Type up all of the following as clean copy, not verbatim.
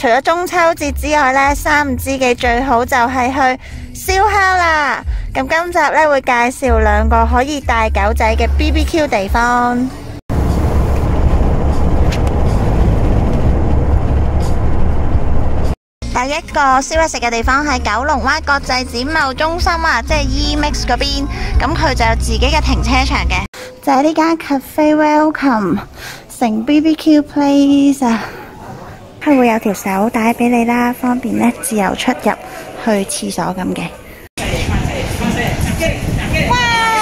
除咗中秋節之外呢，3五知己最好就係去燒烤啦。咁今集呢會介紹2個可以帶狗仔嘅 BBQ 地方。第一個燒嘢食嘅地方係九龍灣國際展貿中心啊，即係 EMAX 嗰邊。咁佢就有自己嘅停車場嘅，就係呢間 Cafe Welcome 成 BBQ Place 啊。佢會有條手帶俾你啦，方便呢自由出入去廁所咁嘅。哇！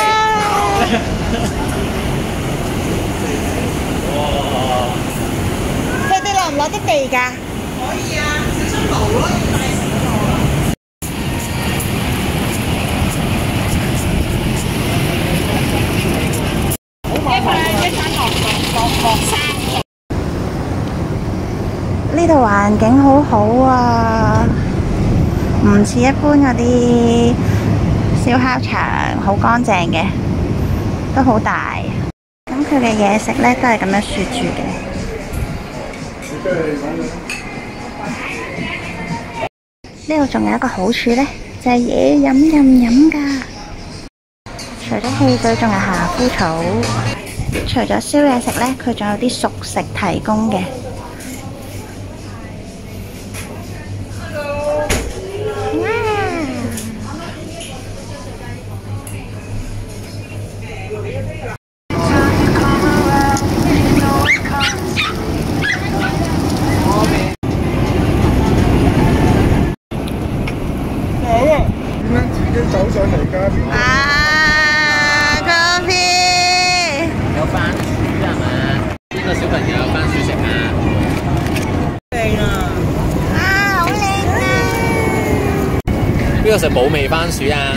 佢哋落唔落得地㗎？可以啊，小心流咯。呢度環境好好啊，唔似一般嗰啲燒烤場，好乾淨嘅，都好大。咁佢嘅嘢食呢都係咁樣雪住嘅。呢度仲有一個好處呢，就係嘢飲任飲㗎。除咗汽水，仲有夏枯草。除咗燒嘢食呢，佢仲有啲熟食提供嘅。 邊個食冇味番薯啊？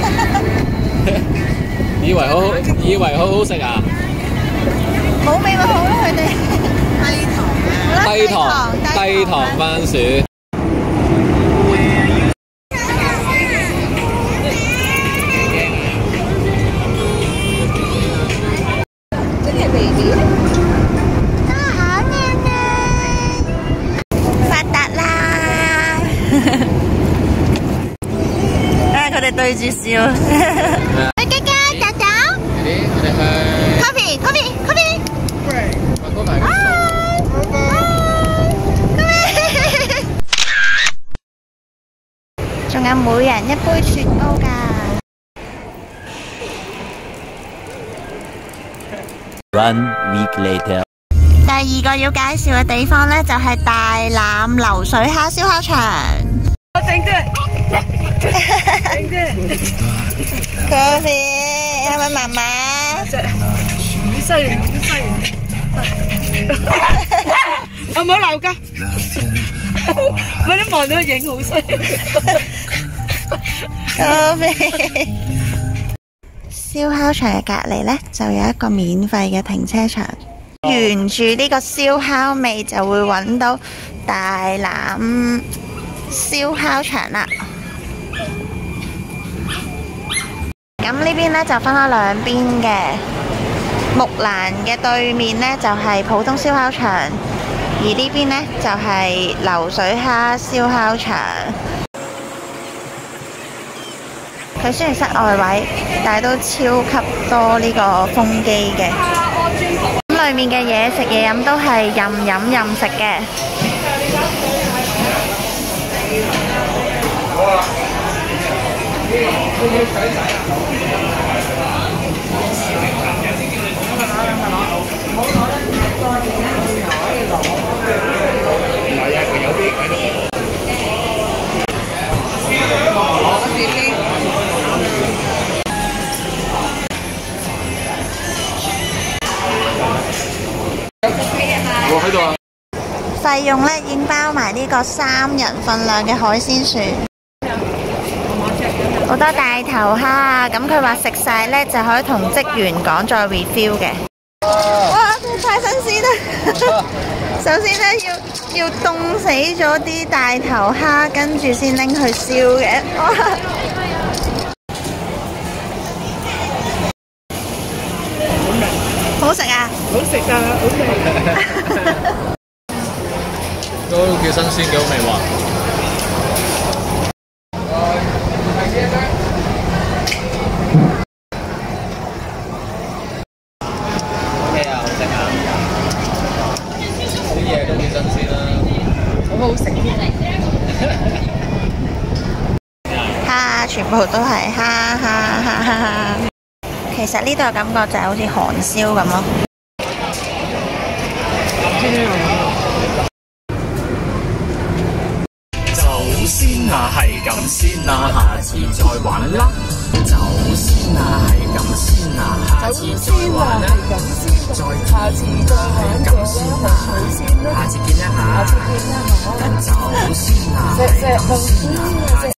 以為好好食啊？ 冇味咪好咯，佢哋低糖番薯。 真係味料。好靚啊！發達啦！佢哋對住笑。喂，嘉嘉，走走。我哋去。Coffee。喂。仲有每人一杯雪糕㗎。 1 week later。 第2個要介紹嘅地方呢，就係大欖流水蝦燒烤場。Coffee， 係咪媽媽？ 好犀利，我冇鬧㗎，我都望到個影好犀利。 Coffee， 燒烤場嘅隔離呢，就有一個免費嘅停車場，沿住呢個燒烤味就會揾到大欖燒烤場啦。咁呢邊呢，就分開2邊嘅，木蘭嘅對面呢，就係普通燒烤場，而呢邊呢，就係流水蝦燒烤場。佢雖然室外位，但係都超級多呢個風機嘅。咁裡面嘅嘢食嘢飲都係任飲任食嘅。 我喺度啊！ 費用呢已經包埋呢個3人份量嘅海鮮船，好多大頭蝦啊！咁佢話食晒呢就可以同職員講再 refill 嘅。哇！太新鮮啦！首先呢要凍死咗啲大頭蝦，跟住先拎去燒嘅。哇！好食啊！ 好食啊！好味。 都幾幾新鮮，幾好味喎。OK 啊，好食啊！啲嘢都幾新鮮啦， 好好食添。 蝦，全部都係蝦。其實呢度嘅感覺就係好似韓燒咁咯。 走先啊，係咁先啊，下次再玩啦。走先啊，係咁先啊，下次再玩啦。下次再係咁先啊，下次見一下。走先啊，係咁先啊。